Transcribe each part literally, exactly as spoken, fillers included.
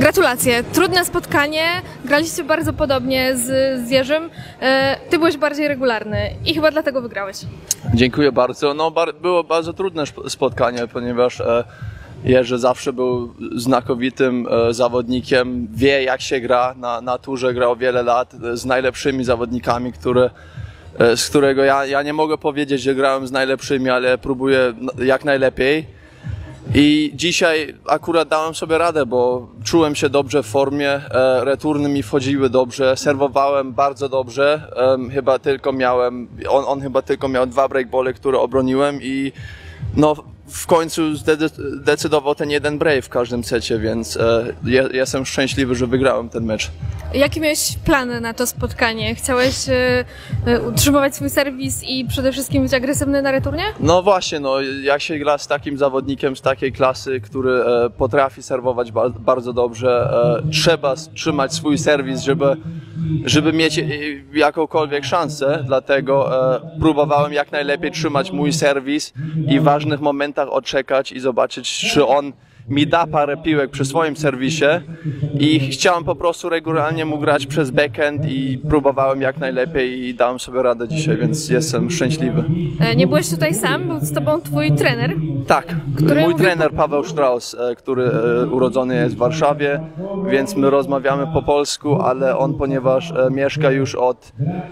Gratulacje. Trudne spotkanie. Graliście bardzo podobnie z, z Jerzym. Ty byłeś bardziej regularny i chyba dlatego wygrałeś. Dziękuję bardzo. No, bar było bardzo trudne spotkanie, ponieważ e, Jerzy zawsze był znakomitym e, zawodnikiem. Wie, jak się gra. Na, na turze grał wiele lat z najlepszymi zawodnikami, które z którego ja, ja nie mogę powiedzieć, że grałem z najlepszymi, ale próbuję jak najlepiej. I dzisiaj akurat dałem sobie radę, bo czułem się dobrze w formie, e, returny mi wchodziły dobrze, serwowałem bardzo dobrze, e, chyba tylko miałem, on, on chyba tylko miał dwa breakbally, które obroniłem i no w końcu zdecydował ten jeden break w każdym secie, więc e, ja, jestem szczęśliwy, że wygrałem ten mecz. Jakie miałeś plany na to spotkanie? Chciałeś e, utrzymywać swój serwis i przede wszystkim być agresywny na returnie? No właśnie, no, jak się gra z takim zawodnikiem z takiej klasy, który e, potrafi serwować ba bardzo dobrze, e, trzeba trzymać swój serwis, żeby, żeby mieć jakąkolwiek szansę, dlatego e, próbowałem jak najlepiej trzymać mój serwis i w ważnych momentach odczekać i zobaczyć, czy on mi da parę piłek przy swoim serwisie i chciałem po prostu regularnie mu grać przez backend i próbowałem jak najlepiej i dałem sobie radę dzisiaj, więc jestem szczęśliwy. Nie byłeś tutaj sam, był z tobą twój trener? Tak, mój mówił... trener Paweł Strauss, który urodzony jest w Warszawie, więc my rozmawiamy po polsku, ale on, ponieważ mieszka już od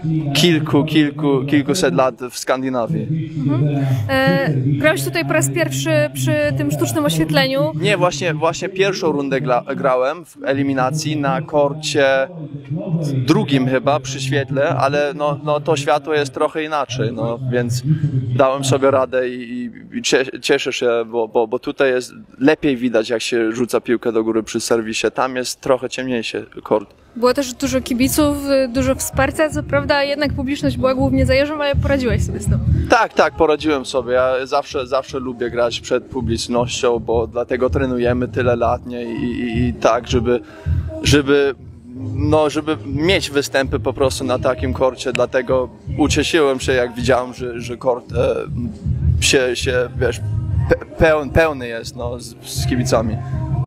kilku, kilku, kilkuset lat w Skandynawii. Mhm. E, grałeś tutaj po raz pierwszy przy tym sztucznym oświetleniu. Nie, właśnie, właśnie pierwszą rundę grałem w eliminacji na korcie drugim chyba przy świetle, ale no, no to światło jest trochę inaczej, no, więc dałem sobie radę i, i cieszę się, bo, bo, bo tutaj jest lepiej widać, jak się rzuca piłkę do góry przy serwisie, tam jest trochę ciemniejszy kort. Było też dużo kibiców, dużo wsparcia, co prawda jednak publiczność była głównie za Jerzym, ale poradziłeś sobie z tym. Tak, tak, poradziłem sobie. Ja zawsze, zawsze lubię grać przed publicznością, bo dlatego trenujemy tyle lat, nie? I, i, i tak, żeby, żeby, no, żeby mieć występy po prostu na takim korcie, dlatego ucieszyłem się, jak widziałem, że, że kort e, się, się, wiesz, pełny, pełny jest, no, z, z kibicami.